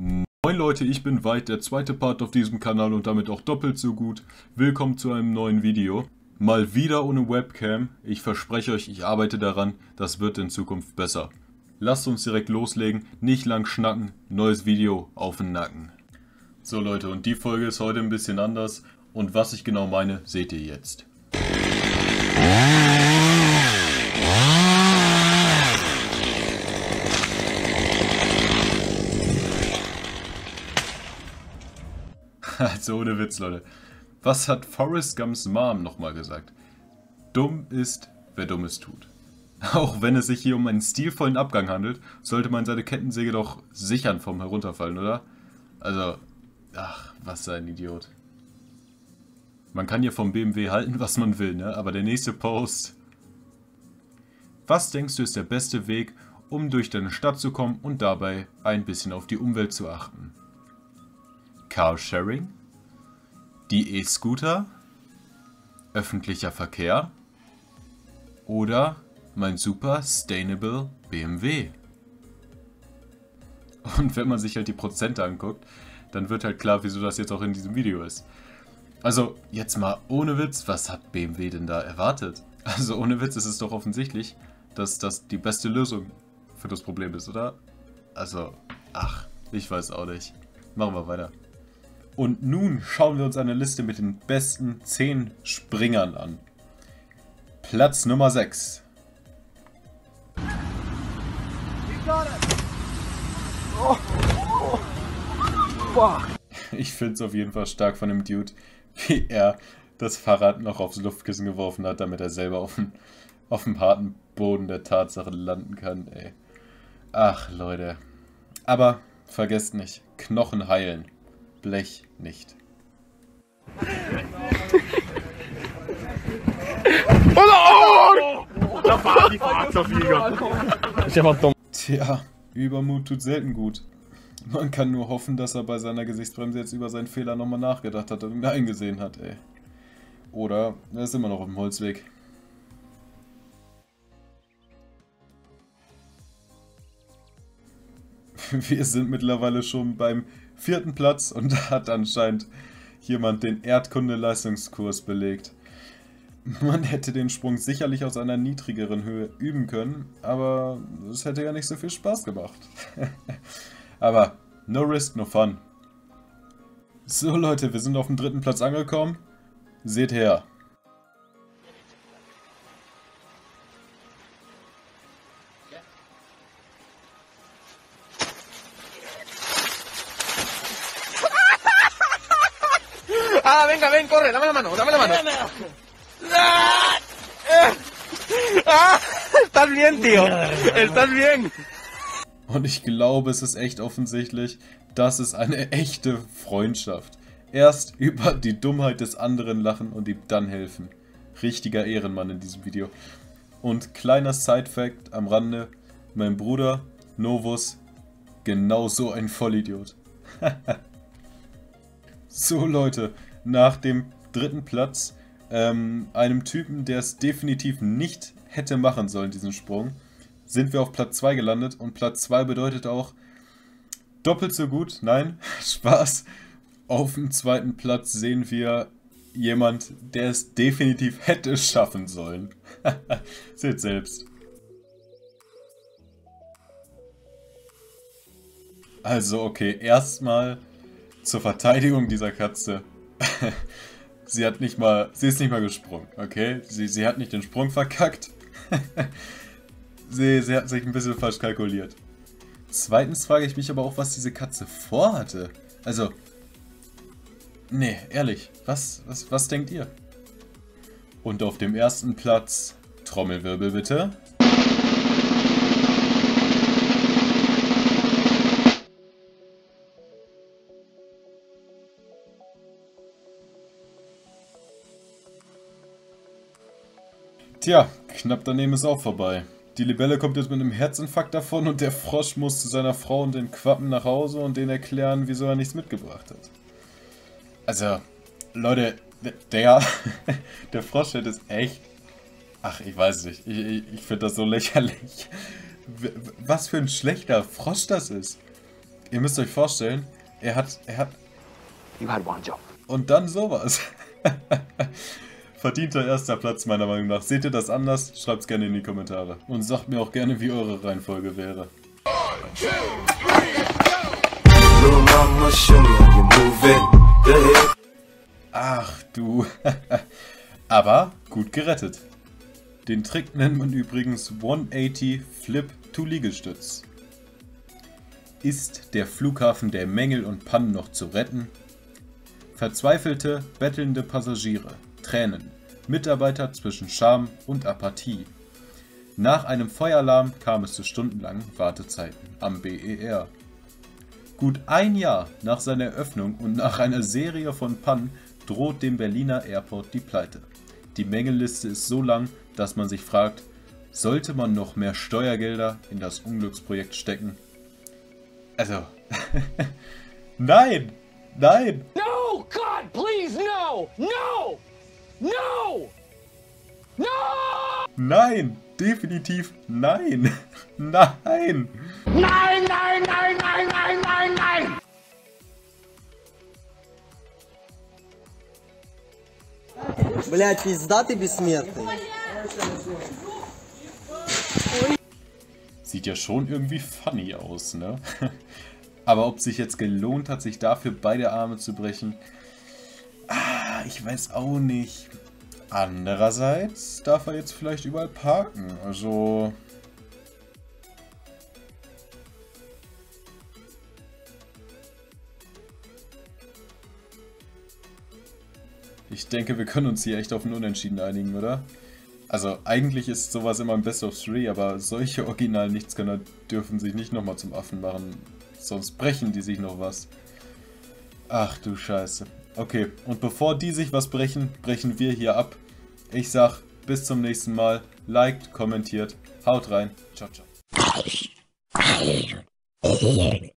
Moin Leute, ich bin Veit, der zweite Part auf diesem Kanal und damit auch doppelt so gut. Willkommen zu einem neuen Video. Mal wieder ohne Webcam. Ich verspreche euch, ich arbeite daran, das wird in Zukunft besser. Lasst uns direkt loslegen, nicht lang schnacken, neues Video auf den Nacken. So Leute, und die Folge ist heute ein bisschen anders und was ich genau meine, seht ihr jetzt. Also ohne Witz, Leute. Was hat Forrest Gumps Mom nochmal gesagt? Dumm ist, wer Dummes tut. Auch wenn es sich hier um einen stilvollen Abgang handelt, sollte man seine Kettensäge doch sichern vom Herunterfallen, oder? Also, ach, was ein Idiot. Man kann hier vom BMW halten, was man will, ne? Aber der nächste Post. Was denkst du ist der beste Weg, um durch deine Stadt zu kommen und dabei ein bisschen auf die Umwelt zu achten? Carsharing? Die E-Scooter? Öffentlicher Verkehr? Oder mein super sustainable BMW? Und wenn man sich halt die Prozente anguckt, dann wird halt klar, wieso das jetzt auch in diesem Video ist. Also, jetzt mal ohne Witz, was hat BMW denn da erwartet? Also ohne Witz ist es doch offensichtlich, dass das die beste Lösung für das Problem ist, oder? Also, ach, ich weiß auch nicht. Machen wir weiter. Und nun schauen wir uns eine Liste mit den besten 10 Springern an. Platz Nummer 6. Ich finde es auf jeden Fall stark von dem Dude, wie er das Fahrrad noch aufs Luftkissen geworfen hat, damit er selber auf dem harten Boden der Tatsachen landen kann, ey. Ach, Leute. Aber vergesst nicht, Knochen heilen. Blech nicht. Da war die Fahrzeugflieger. Ist ja mal dumm. Tja, Übermut tut selten gut. Man kann nur hoffen, dass er bei seiner Gesichtsbremse jetzt über seinen Fehler nochmal nachgedacht hat und ihn eingesehen hat, ey. Oder er ist immer noch auf dem Holzweg. Wir sind mittlerweile schon beim 4. Platz und da hat anscheinend jemand den Erdkunde-Leistungskurs belegt. Man hätte den Sprung sicherlich aus einer niedrigeren Höhe üben können, aber es hätte ja nicht so viel Spaß gemacht. Aber no risk, no fun. So Leute, wir sind auf dem 3. Platz angekommen. Seht her. Ah, venga, ven, corre, dame la mano, dame la mano. Estás bien, tío. Estás bien. Und ich glaube, es ist echt offensichtlich, das ist eine echte Freundschaft. Erst über die Dummheit des anderen lachen und ihm dann helfen. Richtiger Ehrenmann in diesem Video. Und kleiner Side-Fact am Rande, mein Bruder, Novus, genau so ein Vollidiot. So Leute, nach dem 3. Platz, einem Typen, der es definitiv nicht hätte machen sollen, diesen Sprung, sind wir auf Platz 2 gelandet und Platz 2 bedeutet auch doppelt so gut, nein, Spaß. Auf dem 2. Platz sehen wir jemand, der es definitiv hätte schaffen sollen. Seht selbst. Also okay, erstmal zur Verteidigung dieser Katze. Sie ist nicht mal gesprungen, okay? Sie hat nicht den Sprung verkackt. Sie hat sich ein bisschen falsch kalkuliert. Zweitens frage ich mich aber auch, was diese Katze vorhatte. Also, nee, ehrlich, was denkt ihr? Und auf dem 1. Platz, Trommelwirbel bitte. Tja, knapp daneben ist auch vorbei. Die Libelle kommt jetzt mit einem Herzinfarkt davon und der Frosch muss zu seiner Frau und den Quappen nach Hause und denen erklären, wieso er nichts mitgebracht hat. Also, Leute, der Frosch hätte es echt... Ach, ich weiß nicht. Ich finde das so lächerlich. Was für ein schlechter Frosch das ist. Ihr müsst euch vorstellen, er hat... You had one job. Und dann sowas. Verdienter erster Platz meiner Meinung nach. Seht ihr das anders? Schreibt's gerne in die Kommentare. Und sagt mir auch gerne, wie eure Reihenfolge wäre. Ach du. Aber gut gerettet. Den Trick nennt man übrigens 180 Flip to Liegestütz. Ist der Flughafen der Mängel und Pannen noch zu retten? Verzweifelte, bettelnde Passagiere, Tränen, Mitarbeiter zwischen Scham und Apathie. Nach einem Feueralarm kam es zu stundenlangen Wartezeiten am BER. Gut ein Jahr nach seiner Eröffnung und nach einer Serie von Pannen droht dem Berliner Airport die Pleite. Die Mängelliste ist so lang, dass man sich fragt, sollte man noch mehr Steuergelder in das Unglücksprojekt stecken? Also, nein, nein! No, God, please, no! No! No! No! Nein! Definitiv nein! Nein! Nein, nein, nein, nein, nein, nein, nein! Блять, пизда ты бессмертный. Sieht ja schon irgendwie funny aus, ne? Aber ob sich jetzt gelohnt hat, sich dafür beide Arme zu brechen, ich weiß auch nicht. Andererseits darf er jetzt vielleicht überall parken, also... Ich denke, wir können uns hier echt auf ein Unentschieden einigen, oder? Also eigentlich ist sowas immer ein Best of 3, aber solche Original-Nichtskönner dürfen sich nicht nochmal zum Affen machen. Sonst brechen die sich noch was. Ach du Scheiße. Okay, und bevor die sich was brechen, brechen wir hier ab. Ich sag, bis zum nächsten Mal. Liked, kommentiert, haut rein. Ciao, ciao.